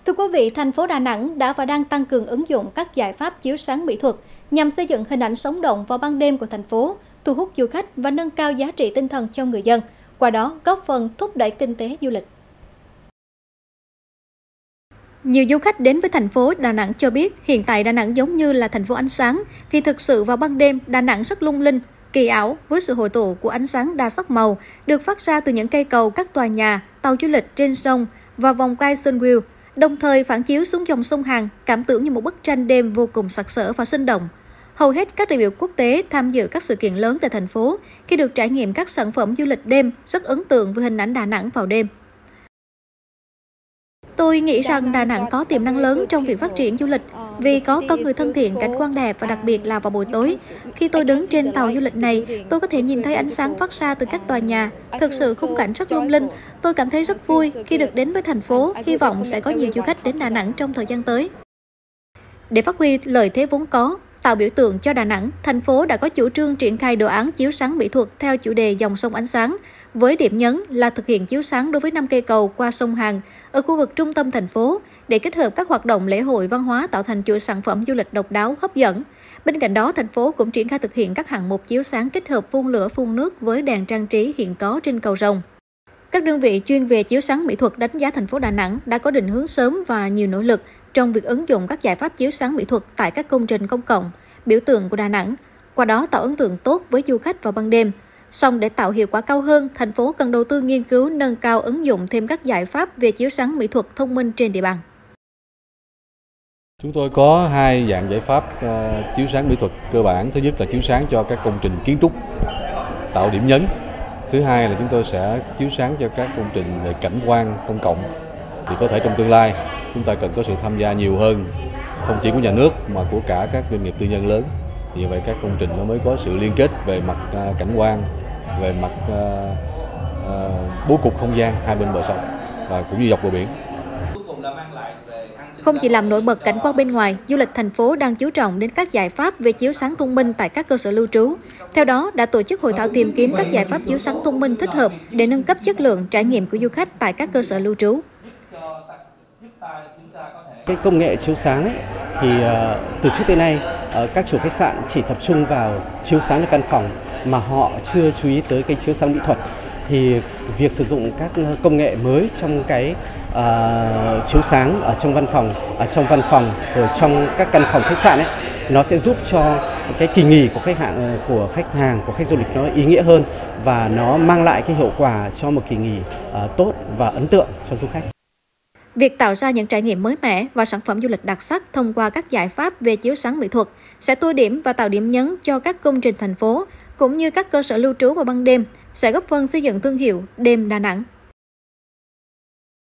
Thưa quý vị, thành phố Đà Nẵng đã và đang tăng cường ứng dụng các giải pháp chiếu sáng mỹ thuật nhằm xây dựng hình ảnh sống động vào ban đêm của thành phố, thu hút du khách và nâng cao giá trị tinh thần cho người dân, qua đó góp phần thúc đẩy kinh tế du lịch. Nhiều du khách đến với thành phố Đà Nẵng cho biết hiện tại Đà Nẵng giống như là thành phố ánh sáng, vì thực sự vào ban đêm Đà Nẵng rất lung linh, kỳ ảo với sự hội tụ của ánh sáng đa sắc màu được phát ra từ những cây cầu, các tòa nhà, tàu du lịch trên sông và vòng quay Sunview, đồng thời phản chiếu xuống dòng sông Hàn, cảm tưởng như một bức tranh đêm vô cùng sặc sỡ và sinh động. Hầu hết các đại biểu quốc tế tham dự các sự kiện lớn tại thành phố khi được trải nghiệm các sản phẩm du lịch đêm rất ấn tượng với hình ảnh Đà Nẵng vào đêm. Tôi nghĩ rằng Đà Nẵng có tiềm năng lớn trong việc phát triển du lịch vì có con người thân thiện, cảnh quan đẹp và đặc biệt là vào buổi tối. Khi tôi đứng trên tàu du lịch này, tôi có thể nhìn thấy ánh sáng phát ra từ các tòa nhà. Thực sự khung cảnh rất lung linh. Tôi cảm thấy rất vui khi được đến với thành phố. Hy vọng sẽ có nhiều du khách đến Đà Nẵng trong thời gian tới. Để phát huy lợi thế vốn có, tạo biểu tượng cho Đà Nẵng, thành phố đã có chủ trương triển khai đồ án chiếu sáng mỹ thuật theo chủ đề dòng sông ánh sáng, với điểm nhấn là thực hiện chiếu sáng đối với 5 cây cầu qua sông Hàn ở khu vực trung tâm thành phố để kết hợp các hoạt động lễ hội văn hóa tạo thành chuỗi sản phẩm du lịch độc đáo hấp dẫn. Bên cạnh đó, thành phố cũng triển khai thực hiện các hạng mục chiếu sáng kết hợp phun lửa phun nước với đèn trang trí hiện có trên cầu rồng. Các đơn vị chuyên về chiếu sáng mỹ thuật đánh giá thành phố Đà Nẵng đã có định hướng sớm và nhiều nỗ lực trong việc ứng dụng các giải pháp chiếu sáng mỹ thuật tại các công trình công cộng, biểu tượng của Đà Nẵng, qua đó tạo ấn tượng tốt với du khách vào ban đêm. Song để tạo hiệu quả cao hơn, thành phố cần đầu tư nghiên cứu nâng cao ứng dụng thêm các giải pháp về chiếu sáng mỹ thuật thông minh trên địa bàn. Chúng tôi có hai dạng giải pháp chiếu sáng mỹ thuật cơ bản. Thứ nhất là chiếu sáng cho các công trình kiến trúc, tạo điểm nhấn. Thứ hai là chúng tôi sẽ chiếu sáng cho các công trình về cảnh quan công cộng. Thì có thể trong tương lai chúng ta cần có sự tham gia nhiều hơn, không chỉ của nhà nước mà của cả các doanh nghiệp tư nhân lớn. Thì như vậy các công trình nó mới có sự liên kết về mặt cảnh quan, về mặt bố cục không gian hai bên bờ sông và cũng như dọc bờ biển. Không chỉ làm nổi bật cảnh quan bên ngoài, du lịch thành phố đang chú trọng đến các giải pháp về chiếu sáng thông minh tại các cơ sở lưu trú. Theo đó, đã tổ chức hội thảo tìm kiếm các giải pháp chiếu sáng thông minh thích hợp để nâng cấp chất lượng trải nghiệm của du khách tại các cơ sở lưu trú. Cái công nghệ chiếu sáng ấy, thì từ trước tới nay các chủ khách sạn chỉ tập trung vào chiếu sáng cho căn phòng mà họ chưa chú ý tới cái chiếu sáng mỹ thuật. Thì việc sử dụng các công nghệ mới trong cái chiếu sáng ở trong văn phòng rồi trong các căn phòng khách sạn ấy, nó sẽ giúp cho cái kỳ nghỉ của khách du lịch nó ý nghĩa hơn và nó mang lại cái hiệu quả cho một kỳ nghỉ tốt và ấn tượng cho du khách. Việc tạo ra những trải nghiệm mới mẻ và sản phẩm du lịch đặc sắc thông qua các giải pháp về chiếu sáng mỹ thuật sẽ tô điểm và tạo điểm nhấn cho các công trình thành phố cũng như các cơ sở lưu trú vào ban đêm, sẽ góp phần xây dựng thương hiệu đêm Đà Nẵng.